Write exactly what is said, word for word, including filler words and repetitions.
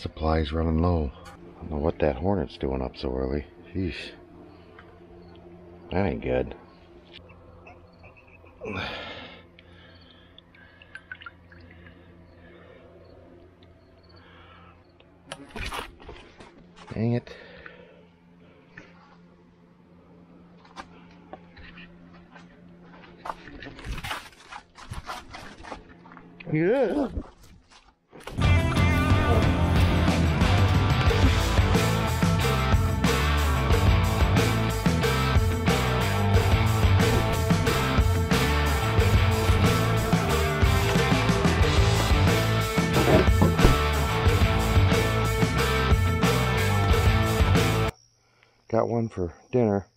Supply's running low. I don't know what that hornet's doing up so early. Sheesh. That ain't good. Dang it. Yeah. Got one for dinner.